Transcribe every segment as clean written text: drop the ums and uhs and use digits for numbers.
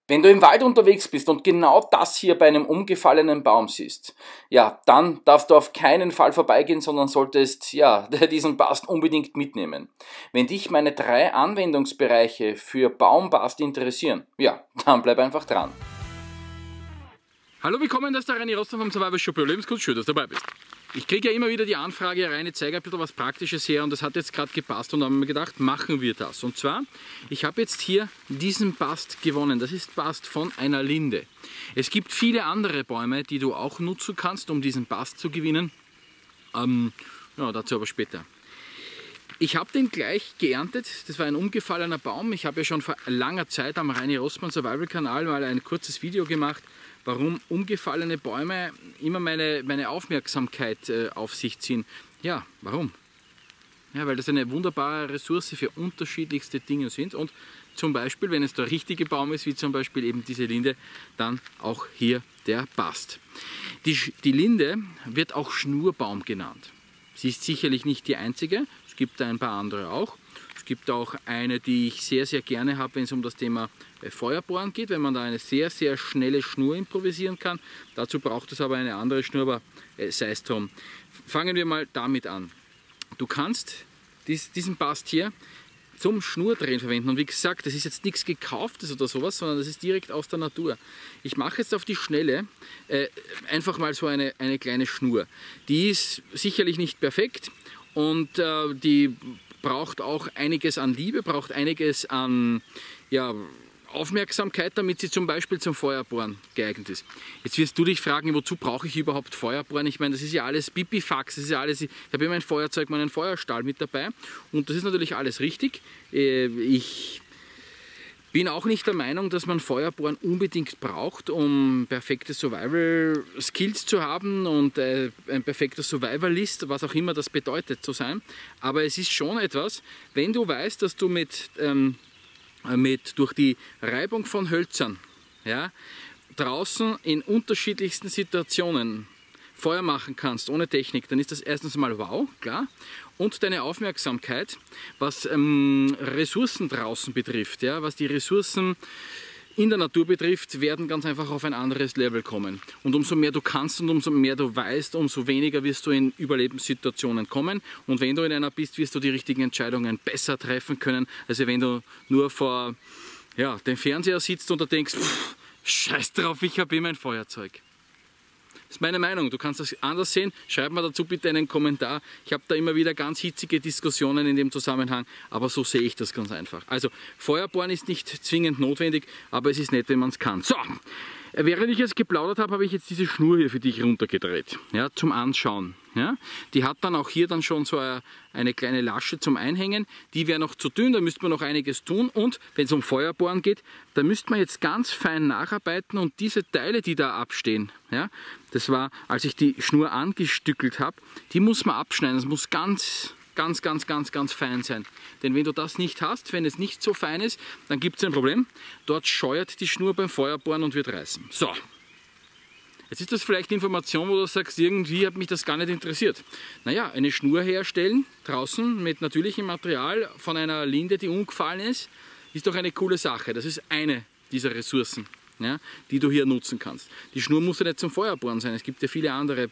Wenn du im Wald unterwegs bist und genau das hier bei einem umgefallenen Baum siehst, ja, dann darfst du auf keinen Fall vorbeigehen, sondern solltest, ja, diesen Bast unbedingt mitnehmen. Wenn dich meine 3 Anwendungsbereiche für Baumbast interessieren, ja, dann bleib einfach dran. Hallo, willkommen, das ist der Reini Rossmann vom Survival Shop Überlebenscoach, schön, dass du dabei bist. Ich kriege ja immer wieder die Anfrage rein, ich zeige ein bisschen was Praktisches her und das hat jetzt gerade gepasst und da haben wir gedacht, machen wir das. Und zwar, ich habe jetzt hier diesen Bast gewonnen, das ist Bast von einer Linde. Es gibt viele andere Bäume, die du auch nutzen kannst, um diesen Bast zu gewinnen. Ja, dazu aber später. Ich habe den gleich geerntet, das war ein umgefallener Baum. Ich habe ja schon vor langer Zeit am Reini Rossmann Survival Kanal mal ein kurzes Video gemacht, warum umgefallene Bäume immer meine Aufmerksamkeit auf sich ziehen. Ja, warum? Ja, weil das eine wunderbare Ressource für unterschiedlichste Dinge sind und zum Beispiel, wenn es der richtige Baum ist, wie zum Beispiel eben diese Linde, dann auch hier der Bast. Die Linde wird auch Schnurbaum genannt. Sie ist sicherlich nicht die einzige, es gibt da ein paar andere auch. Es gibt auch eine, die ich sehr, sehr gerne habe, wenn es um das Thema Feuerbohren geht, wenn man da eine sehr, sehr schnelle Schnur improvisieren kann. Dazu braucht es aber eine andere Schnur, aber sei es drum. Fangen wir mal damit an. Du kannst diesen Bast hier zum Schnurdrehen verwenden. Und wie gesagt, das ist jetzt nichts Gekauftes oder sowas, sondern das ist direkt aus der Natur. Ich mache jetzt auf die Schnelle einfach mal so eine kleine Schnur. Die ist sicherlich nicht perfekt und die braucht auch einiges an Liebe, braucht einiges an Aufmerksamkeit, damit sie zum Beispiel zum Feuerbohren geeignet ist. Jetzt wirst du dich fragen, wozu brauche ich überhaupt Feuerbohren? Ich meine, das ist ja alles Pipifax, das ist ja alles, ich habe immer ein Feuerzeug, meinen Feuerstahl mit dabei und das ist natürlich alles richtig. Ich bin auch nicht der Meinung, dass man Feuerbohren unbedingt braucht, um perfekte Survival-Skills zu haben und ein perfekter Survivalist, was auch immer das bedeutet zu sein. Aber es ist schon etwas, wenn du weißt, dass du durch die Reibung von Hölzern draußen in unterschiedlichsten Situationen Feuer machen kannst, ohne Technik, dann ist das erstens mal wow, klar. Und deine Aufmerksamkeit, was Ressourcen draußen betrifft, was die Ressourcen in der Natur betrifft, werden ganz einfach auf ein anderes Level kommen. Und umso mehr du kannst und umso mehr du weißt, umso weniger wirst du in Überlebenssituationen kommen. Und wenn du in einer bist, wirst du die richtigen Entscheidungen besser treffen können, als wenn du nur vor dem Fernseher sitzt und da denkst, scheiß drauf, ich habe immer ein Feuerzeug. Das ist meine Meinung, du kannst das anders sehen, schreib mir dazu bitte einen Kommentar. Ich habe da immer wieder ganz hitzige Diskussionen in dem Zusammenhang, aber so sehe ich das ganz einfach. Also Feuerbohren ist nicht zwingend notwendig, aber es ist nett, wenn man es kann. So, während ich jetzt geplaudert habe, habe ich jetzt diese Schnur hier für dich runtergedreht, zum Anschauen. Die hat dann auch hier dann schon so eine kleine Lasche zum Einhängen, die wäre noch zu dünn, da müsste man noch einiges tun und wenn es um Feuerbohren geht, da müsste man jetzt ganz fein nacharbeiten und diese Teile, die da abstehen, das war, als ich die Schnur angestückelt habe, die muss man abschneiden, das muss ganz fein sein. Denn wenn du das nicht hast, wenn es nicht so fein ist, dann gibt es ein Problem. Dort scheuert die Schnur beim Feuerbohren und wird reißen. So, jetzt ist das vielleicht Information, wo du sagst, irgendwie hat mich das gar nicht interessiert. Naja, eine Schnur herstellen, draußen mit natürlichem Material von einer Linde, die umgefallen ist doch eine coole Sache. Das ist eine dieser Ressourcen, die du hier nutzen kannst. Die Schnur muss ja nicht zum Feuerbohren sein. Es gibt ja viele andere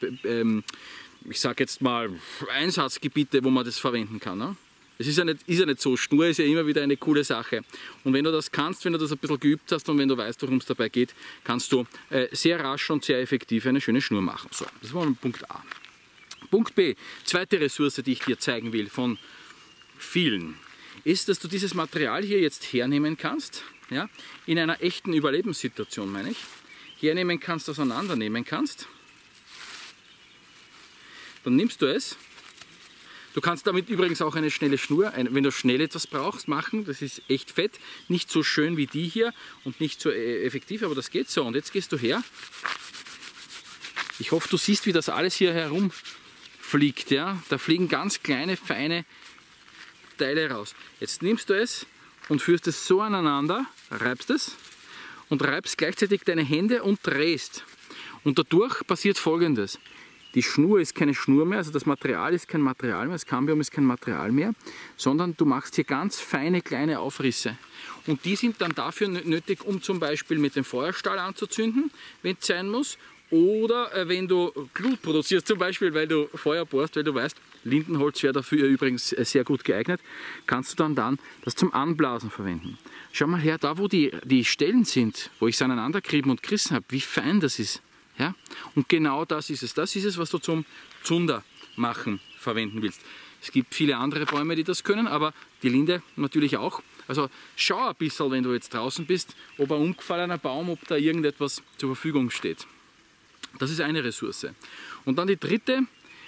ich sage jetzt mal, Einsatzgebiete, wo man das verwenden kann. Ne? Es ist ja nicht so, Schnur ist ja immer wieder eine coole Sache. Und wenn du das kannst, wenn du das ein bisschen geübt hast und wenn du weißt, worum es dabei geht, kannst du sehr rasch und sehr effektiv eine schöne Schnur machen. So, das war Punkt A. Punkt B, zweite Ressource, die ich dir zeigen will, von vielen, ist, dass du dieses Material hier jetzt hernehmen kannst, in einer echten Überlebenssituation, meine ich, hernehmen kannst, auseinandernehmen kannst. Dann nimmst du es. Du kannst damit übrigens auch eine schnelle Schnur, wenn du schnell etwas brauchst, machen. Das ist echt fett. Nicht so schön wie die hier und nicht so effektiv, aber das geht so. Und jetzt gehst du her. Ich hoffe, du siehst, wie das alles hier herumfliegt. Da fliegen ganz kleine, feine Teile raus. Jetzt nimmst du es und führst es so aneinander, reibst es und reibst gleichzeitig deine Hände und drehst. Und dadurch passiert Folgendes. Die Schnur ist keine Schnur mehr, also das Material ist kein Material mehr, das Cambium ist kein Material mehr, sondern du machst hier ganz feine kleine Aufrisse. Und die sind dann dafür nötig, um zum Beispiel mit dem Feuerstahl anzuzünden, wenn es sein muss. Oder wenn du Glut produzierst, zum Beispiel, weil du Feuer bohrst, weil du weißt, Lindenholz wäre dafür übrigens sehr gut geeignet, kannst du dann das zum Anblasen verwenden. Schau mal her, da wo die Stellen sind, wo ich es aneinandergerieben und gerissen habe, wie fein das ist. Ja? Und genau das ist es. Das ist es, was du zum Zunder machen verwenden willst. Es gibt viele andere Bäume, die das können, aber die Linde natürlich auch. Also schau ein bisschen, wenn du jetzt draußen bist, ob ein umgefallener Baum, ob da irgendetwas zur Verfügung steht. Das ist eine Ressource. Und dann die dritte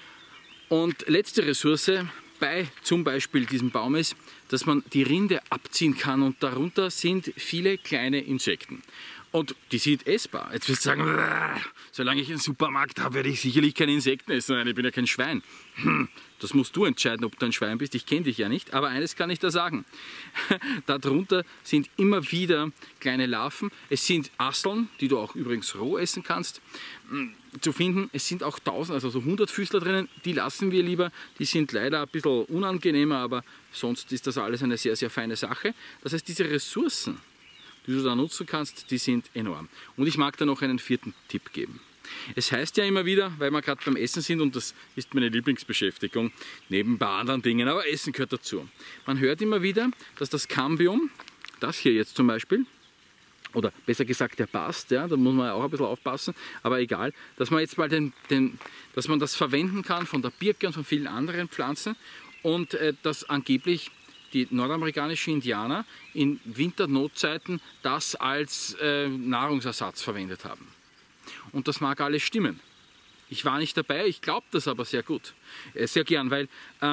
und letzte Ressource bei zum Beispiel diesem Baum ist, dass man die Rinde abziehen kann und darunter sind viele kleine Insekten. Und die sind essbar. Jetzt wirst du sagen, solange ich einen Supermarkt habe, werde ich sicherlich keine Insekten essen. Nein, ich bin ja kein Schwein. Das musst du entscheiden, ob du ein Schwein bist. Ich kenne dich ja nicht. Aber eines kann ich da sagen. Darunter sind immer wieder kleine Larven. Es sind Asseln, die du auch übrigens roh essen kannst, zu finden. Es sind auch 1000, also so 100 Füßler drinnen. Die lassen wir lieber. Die sind leider ein bisschen unangenehmer, aber sonst ist das alles eine sehr, sehr feine Sache. Das heißt, diese Ressourcen, die du da nutzen kannst, die sind enorm. Und ich mag da noch einen vierten Tipp geben. Es heißt ja immer wieder, weil wir gerade beim Essen sind, und das ist meine Lieblingsbeschäftigung, neben ein paar anderen Dingen, aber Essen gehört dazu. Man hört immer wieder, dass das Cambium, das hier jetzt zum Beispiel, oder besser gesagt der Bast, ja, da muss man auch ein bisschen aufpassen, aber egal, dass man jetzt mal dass man das verwenden kann von der Birke und von vielen anderen Pflanzen und dass angeblich die nordamerikanischen Indianer in Winternotzeiten das als Nahrungsersatz verwendet haben. Und das mag alles stimmen. Ich war nicht dabei, ich glaube das aber sehr gut, sehr gern, weil,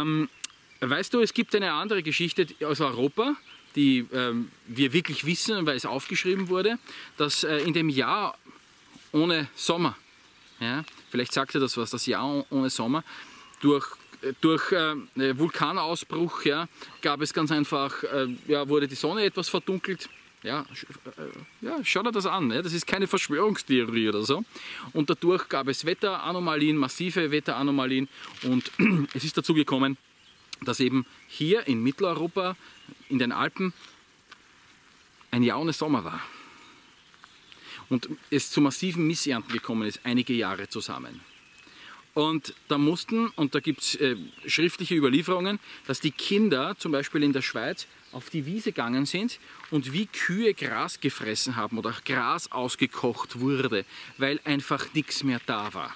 weißt du, es gibt eine andere Geschichte aus Europa, die wir wirklich wissen, weil es aufgeschrieben wurde, dass in dem Jahr ohne Sommer, ja, vielleicht sagt ihr das was, das Jahr ohne Sommer, durch Vulkanausbruch, ja, gab es ganz einfach, ja, wurde die Sonne etwas verdunkelt. Ja, schau dir das an, ja, das ist keine Verschwörungstheorie oder so. Und dadurch gab es Wetteranomalien, massive Wetteranomalien, und es ist dazu gekommen, dass eben hier in Mitteleuropa, in den Alpen, ein Jahr ohne Sommer war. Und es zu massiven Missernten gekommen ist, einige Jahre zusammen. Und da und da gibt es schriftliche Überlieferungen, dass die Kinder zum Beispiel in der Schweiz auf die Wiese gegangen sind und wie Kühe Gras gefressen haben oder Gras ausgekocht wurde, weil einfach nichts mehr da war.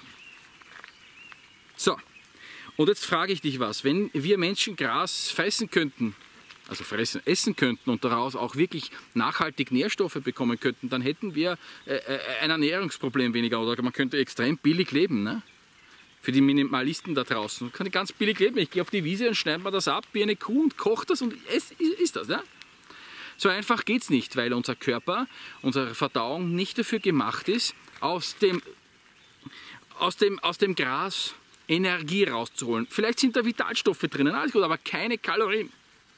So, und jetzt frage ich dich was, wenn wir Menschen Gras fressen könnten, also essen könnten und daraus auch wirklich nachhaltig Nährstoffe bekommen könnten, dann hätten wir ein Ernährungsproblem weniger, oder man könnte extrem billig leben, ne? Für die Minimalisten da draußen. Man kann ganz billig leben. Ich gehe auf die Wiese und schneide mir das ab wie eine Kuh und koche das und isst das. Ne? So einfach geht es nicht, weil unser Körper, unsere Verdauung nicht dafür gemacht ist, aus dem Gras Energie rauszuholen. Vielleicht sind da Vitalstoffe drinnen, alles gut, aber keine Kalorien.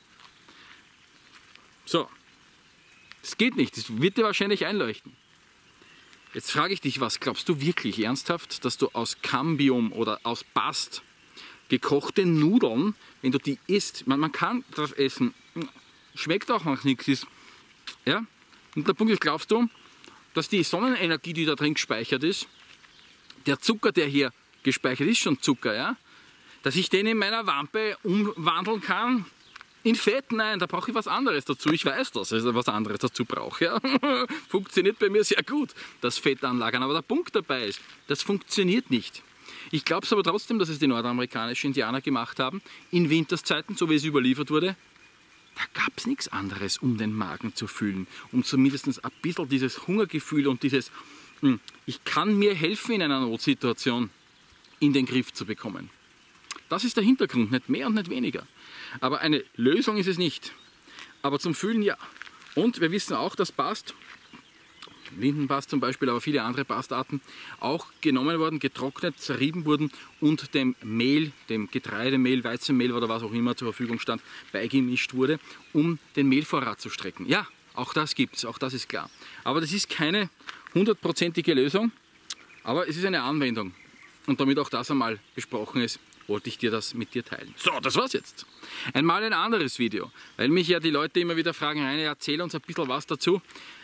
So, das geht nicht, das wird dir wahrscheinlich einleuchten. Jetzt frage ich dich, was glaubst du wirklich ernsthaft, dass du aus Cambium oder aus Bast gekochte Nudeln, wenn du die isst, man kann das essen, schmeckt auch noch nichts, ja? Und der Punkt ist, glaubst du, dass die Sonnenenergie, die da drin gespeichert ist, der Zucker, der hier gespeichert ist, schon Zucker, ja? Dass ich den in meiner Wampe umwandeln kann in Fett? Nein, da brauche ich was anderes dazu. Ich weiß, dass ich was anderes dazu brauche. Ja? Funktioniert bei mir sehr gut, das Fett anlagern. Aber der Punkt dabei ist, das funktioniert nicht. Ich glaube es aber trotzdem, dass es die nordamerikanischen Indianer gemacht haben, in Winterszeiten, so wie es überliefert wurde. Da gab es nichts anderes, um den Magen zu füllen, um zumindest ein bisschen dieses Hungergefühl und dieses, ich kann mir helfen in einer Notsituation, in den Griff zu bekommen. Das ist der Hintergrund, nicht mehr und nicht weniger. Aber eine Lösung ist es nicht. Aber zum Fühlen ja. Und wir wissen auch, dass Bast, Lindenbast zum Beispiel, aber viele andere Bastarten, auch genommen wurden, getrocknet, zerrieben wurden und dem Mehl, dem Getreidemehl, Weizenmehl oder was auch immer zur Verfügung stand, beigemischt wurde, um den Mehlvorrat zu strecken. Ja, auch das gibt es, auch das ist klar. Aber das ist keine hundertprozentige Lösung, aber es ist eine Anwendung. Und damit auch das einmal besprochen ist, wollte ich dir das mit dir teilen. So, das war's jetzt. Einmal ein anderes Video, weil mich ja die Leute immer wieder fragen, Rainer, erzähl uns ein bisschen was dazu.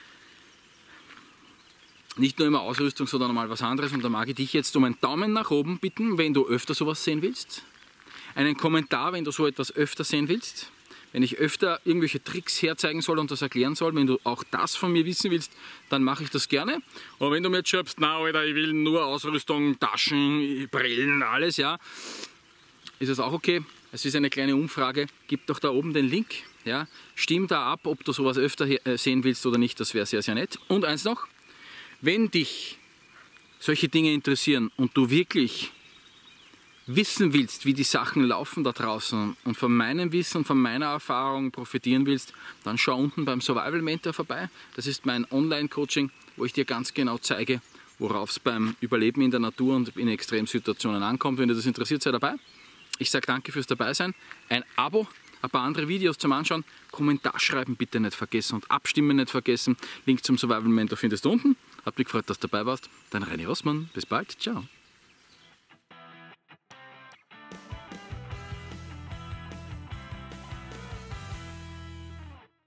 Nicht nur immer Ausrüstung, sondern mal was anderes. Und da mag ich dich jetzt um einen Daumen nach oben bitten, wenn du öfter sowas sehen willst. Einen Kommentar, wenn du so etwas öfter sehen willst. Wenn ich öfter irgendwelche Tricks herzeigen soll und das erklären soll, wenn du auch das von mir wissen willst, dann mache ich das gerne. Aber wenn du mir jetzt schreibst, na Alter, ich will nur Ausrüstung, Taschen, Brillen, alles, ja, ist es auch okay. Es ist eine kleine Umfrage. Gib doch da oben den Link. Ja. Stimm da ab, ob du sowas öfter sehen willst oder nicht. Das wäre sehr, sehr nett. Und eins noch, wenn dich solche Dinge interessieren und du wirklich wissen willst, wie die Sachen laufen da draußen und von meinem Wissen und von meiner Erfahrung profitieren willst, dann schau unten beim Survival Mentor vorbei. Das ist mein Online-Coaching, wo ich dir ganz genau zeige, worauf es beim Überleben in der Natur und in Extremsituationen ankommt. Wenn dir das interessiert, sei dabei. Ich sage danke fürs Dabeisein. Ein Abo, ein paar andere Videos zum Anschauen. Kommentar schreiben bitte nicht vergessen und abstimmen nicht vergessen. Link zum Survival Mentor findest du unten. Hat mich gefreut, dass du dabei warst. Dein Reini Rossmann. Bis bald. Ciao.